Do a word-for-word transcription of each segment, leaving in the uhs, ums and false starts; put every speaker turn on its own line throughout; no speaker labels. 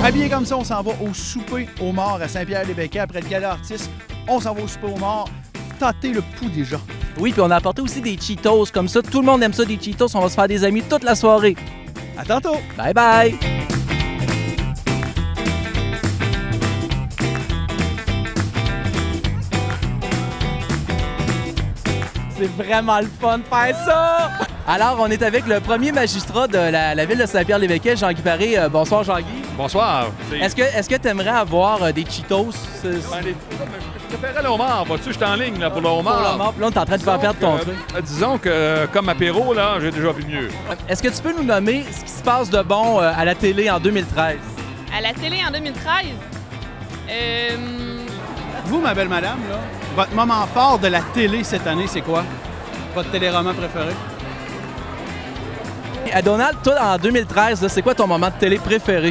Habillé comme ça, on s'en va au souper au mort à Saint-Pierre-les-Béquets. Après le gala artiste, on s'en va au souper au mort. Tâter le pouls des gens.
Oui, puis on a apporté aussi des Cheetos comme ça. Tout le monde aime ça, des Cheetos. On va se faire des amis toute la soirée.
À tantôt!
Bye bye! C'est vraiment le fun de faire ça! Alors, on est avec le premier magistrat de la, la ville de Saint-Pierre-les-Béquets, Jean-Guy Paré. Euh, bonsoir, Jean-Guy.
Bonsoir.
Est-ce que est-ce que tu aimerais avoir euh, des Cheetos?
Ben, les... Je préférerais le homard. Vois-tu, je suis en ligne là, pour le homard.
Pour le homard. Puis là, on est en train de faire perdre ton truc.
Euh, disons que, euh, comme apéro, là, j'ai déjà vu mieux.
Est-ce que tu peux nous nommer ce qui se passe de bon euh, à la télé en deux mille treize?
À la télé en deux mille treize? Euh...
Vous, ma belle madame, là, votre moment fort de la télé cette année, c'est quoi? Votre téléroman préféré?
À Donald, toi, en deux mille treize, c'est quoi ton moment de télé préféré?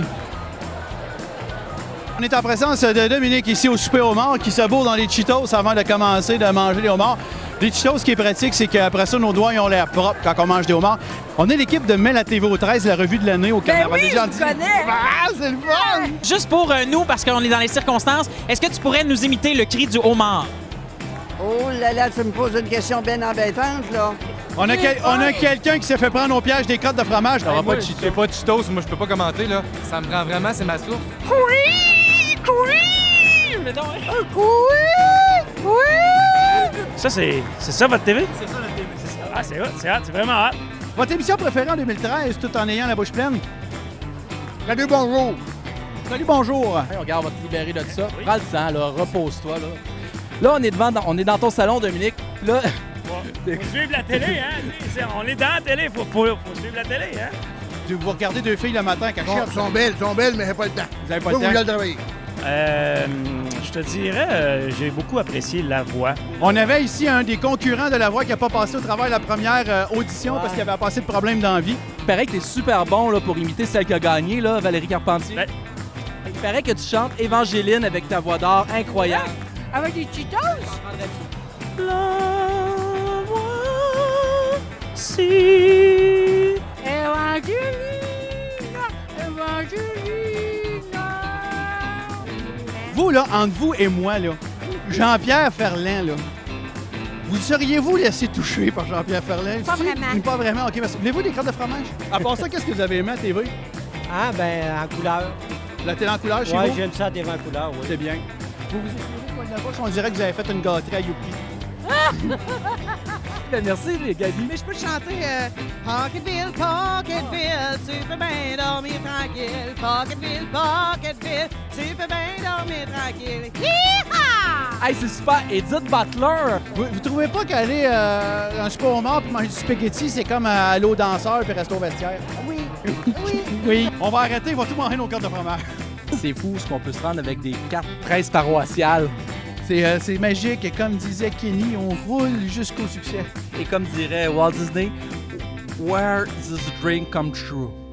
On est en présence de Dominique ici au souper au mort qui se bourre dans les Cheetos avant de commencer de manger les homards. Les Cheetos, ce qui est pratique, c'est qu'après ça, nos doigts ils ont l'air propres quand on mange des homards. On est l'équipe de Mai la T V au treize, la revue de l'année au Carnaval
Ben oui,
des gens.
je connais!
Ah, c'est le fun!
Juste pour euh, nous, parce qu'on est dans les circonstances, est-ce que tu pourrais nous imiter le cri du homard?
Oh là là, tu me poses une question bien embêtante, là.
On a, quel- on a quelqu'un qui s'est fait prendre au piège des crottes de fromage.
Ça va pas de Cheetos. pas de Cheetos, moi je peux pas commenter là. Ça me prend vraiment, c'est ma source.
Oui! Oui! Mais non, hein?
Oui! Oui!
Ça, c'est c'est ça votre T V?
C'est ça, la T V.
Ah, c'est hot, c'est hot, c'est vraiment hot.
Votre émission préférée en deux mille treize, tout en ayant la bouche pleine?
Salut, bonjour!
Salut, bonjour!
Hey, regarde, on va te libérer de ça. Prends le temps, là, repose-toi. Là, là on, est devant, dans- on est dans ton salon, Dominique. Puis là,
Faut suivre la télé, hein? C'est- On est dans la télé, faut, faut, faut suivre la télé, hein?
Vous regardez deux filles le matin quand
Ils sont belles, ils sont belles, mais j'ai pas le temps.
Vous n'avez pas
Vous,
le
vous
temps.
voulez travailler.
Euh, je te dirais, euh, j'ai beaucoup apprécié La Voix.
On avait ici un des concurrents de La Voix qui n'a pas passé au travers de la première euh, audition
Ouais.
parce qu'il avait passé de problème d'envie.
il paraît que t'es super bon là, pour imiter celle qui a gagné, là, Valérie Carpentier.
Ouais.
Il paraît que tu chantes Évangéline avec ta voix d'or incroyable.
Avec des Cheetos?
La Voix, si...
Evangelina! Evangelina!
Vous, là, entre vous et moi, là, Jean-Pierre Ferland, là, vous seriez-vous laissé toucher par Jean-Pierre Ferland?
Pas
Si-
vraiment.
Pas vraiment, OK. Parce... Voulez-vous des crottes de fromage? À part ça, qu'est-ce que vous avez aimé à T V?
Ah, ben, en couleur.
La télé en couleur chez
Ouais,
vous?
j'aime ça, des en couleur, oui.
C'est bien. Vous vous essayez quoi de la bouche? On dirait que vous avez fait une gâterie à Youpi.
Ben, merci, les Gabi.
Mais je peux te chanter euh, Pocketville, Pocketville, tu peux bien dormir tranquille. Pocketville, Pocketville, tu peux bien dormir tranquille. Hi-ha!
Hey, c'est super. Edith Butler.
Vous, vous trouvez pas qu'aller euh, dans un super au mort puis manger du spaghetti, c'est comme euh, aller au danseur puis rester au vestiaire?
Oui! Oui!
Oui. On va arrêter, il va tout manger nos cartes de fromage.
C'est fou ce qu'on peut se rendre avec des cartes treize paroissiales.
C'est euh, c'est magique et comme disait Kenny, on roule jusqu'au succès.
Et comme dirait Walt Disney, where does the dream come true?